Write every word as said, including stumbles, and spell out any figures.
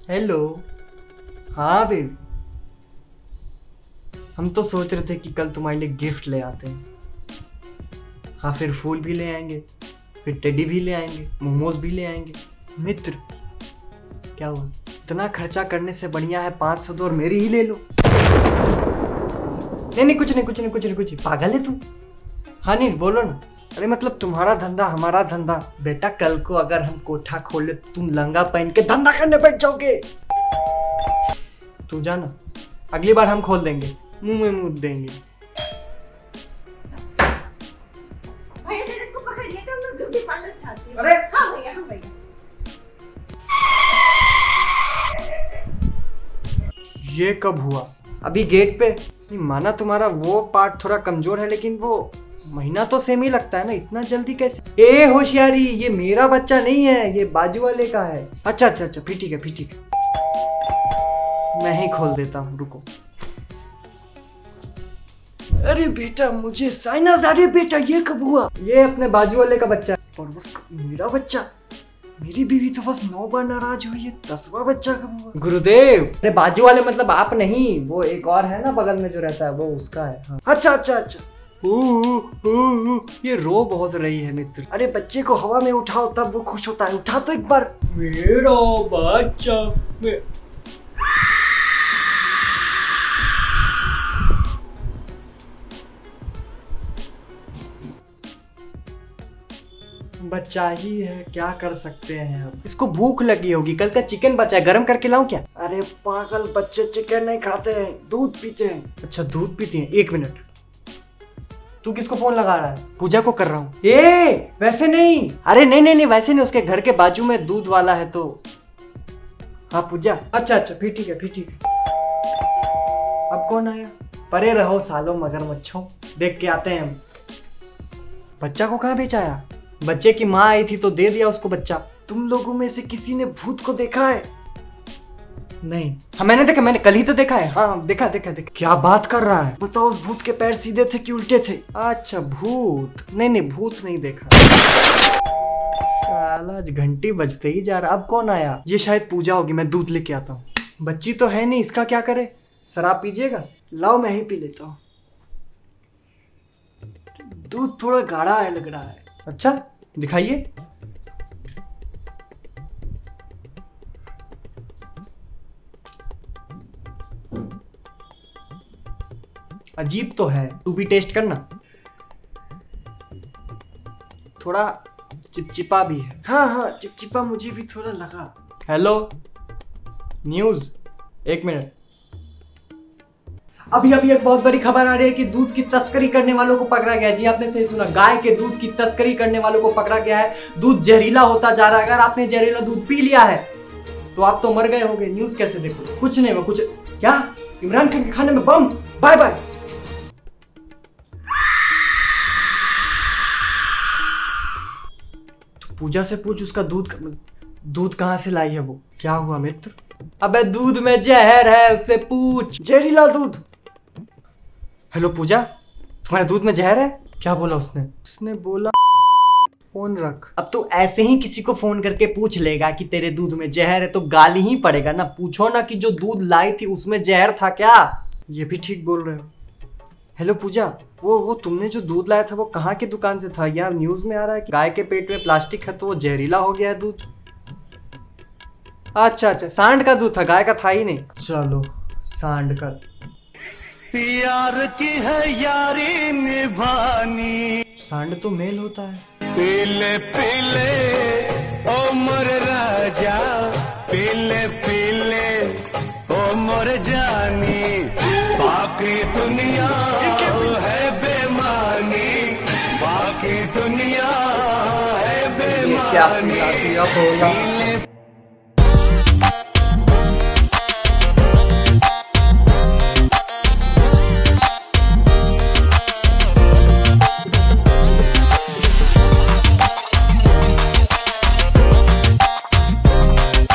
Hello. हाँ baby, हम तो सोच रहे थे कि कल तुम्हारे लिए गिफ्ट ले आते हैं। हाँ, फिर फूल भी ले आएंगे, फिर टेडी भी ले आएंगे, मोमोज भी ले आएंगे। मित्र, क्या हुआ? इतना खर्चा करने से बढ़िया है पाँच सौ दो और मेरी ही ले लो। नहीं नहीं कुछ नहीं कुछ नहीं कुछ नहीं कुछ नहीं, पागल है तू? हाँ नहीं बोलो ना। अरे मतलब तुम्हारा धंधा हमारा धंधा। बेटा कल को अगर हम कोठा खोले तो तुम लंगा पहन के धंधा करने बैठ जाओगे। तू जाना, अगली बार हम खोल देंगे, मुंह में मुंह देंगे। भैया जरा इसको पकड़िए तो हम लोग ब्यूटी पार्लर से आते हैं। अरे हाँ भैया, हाँ भैया। ये कब हुआ? अभी गेट पे। नहीं माना, तुम्हारा वो पार्ट थोड़ा कमजोर है, लेकिन वो महीना तो सेम ही लगता है ना, इतना जल्दी कैसे? ए होशियारी, ये मेरा बच्चा नहीं है, ये बाजू वाले का है। अच्छा अच्छा अच्छा, फिर ठीक है फिर ठीक है, मैं ही खोल देता हूँ, रुको। अरे बेटा मुझे साइनस आ रही है। बेटा ये कब हुआ? ये अपने बाजू वाले का बच्चा है। और बस मेरा बच्चा, मेरी बीवी तो बस नौ बार नाराज हुई है, दसवां बच्चा कब हुआ? गुरुदेव, अरे बाजू वाले मतलब आप नहीं, वो एक और है ना बगल में जो रहता है, वो उसका है। हाँ। अच्छा अच्छा अच्छा। ऊ, ऊ, ऊ, ये रो बहुत रही है मित्र। अरे बच्चे को हवा में उठाओ तब वो खुश होता है, उठा तो एक बार। मेरा बच्चा मे... बच्चा ही है, क्या कर सकते हैं अब। इसको भूख लगी होगी, कल का चिकन बचा है, गरम करके लाऊं क्या? अरे पागल, बच्चे चिकन नहीं खाते हैं, दूध पीते हैं। अच्छा दूध पीती हैं, एक मिनट। तू किसको फोन लगा रहा है? पूजा को कर रहा हूँ। ए वैसे नहीं, अरे नहीं नहीं नहीं वैसे नहीं, उसके घर के बाजू में दूध वाला है तो। हाँ पूजा। अच्छा अच्छा फिर ठीक है फिर ठीक है। अब कौन आया? परे रहो सालों मगरमच्छों, देख के आते हैं हम। बच्चा को कहाँ बेचाया? बच्चे की माँ आई थी तो दे दिया उसको बच्चा। तुम लोगों में से किसी ने भूत को देखा है? नहीं। हाँ मैंने देखा, मैंने कल ही तो देखा है। हाँ देखा देखा देखा। क्या बात कर रहा है? बताओ उस भूत के पैर सीधे थे कि उल्टे थे? अच्छा भूत, नहीं नहीं भूत नहीं देखा। साला आज घंटी बजते ही जा रहा। अब कौन आया? ये शायद पूजा होगी, मैं दूध लेके आता हूँ। बच्ची तो है नहीं, इसका क्या करे? शराब पीजिएगा? लाओ मैं ही पी लेता हूँ। दूध थोड़ा गाढ़ा है लग रहा है। अच्छा दिखाइए। अजीब तो है, तू भी टेस्ट करना। थोड़ा चिपचिपा भी है। हाँ हाँ चिपचिपा मुझे भी थोड़ा लगा। हेलो न्यूज, एक मिनट। अभी अभी एक बहुत बड़ी खबर आ रही है कि दूध की तस्करी करने वालों को पकड़ा गया। जी आपने सही सुना, गाय के दूध की तस्करी करने वालों को पकड़ा गया है। दूध जहरीला होता जा रहा है। अगर आपने जहरीला दूध पी लिया है तो आप तो मर गए होंगे। न्यूज कैसे देखो? कुछ नहीं, वो कुछ क्या इमरान खान के खाने में बम। Bye bye. तो पूजा से पूछ उसका दूध दूध कहां से लाई है वो। क्या हुआ मित्र? अबे दूध में जहर है, उससे पूछ। जहरीला दूध। हेलो पूजा, तुम्हारे दूध में जहर है? क्या बोला उसने? उसने बोला फोन रख। अब तो ऐसे ही किसी को फोन करके पूछ लेगा कि तेरे दूध में जहर है तो गाली ही पड़ेगा ना। पूछो ना कि जो दूध लाई थी उसमें जहर था क्या। ये भी ठीक बोल रहे हो। हेलो पूजा, वो वो तुमने जो दूध लाया था वो कहाँ की दुकान से था? यार न्यूज में आ रहा है कि गाय के पेट में प्लास्टिक है तो वो जहरीला हो गया है दूध। अच्छा अच्छा, सांड का दूध था, गाय का था ही नहीं। चलो सांड का। यार की है यारी निभानी, सांड तो मेल होता है। पीले पीले ओ मोर राजा, पीले पीले ओ मोर जानी, बाकी दुनिया है बेमानी, बाकी दुनिया है बेमानी।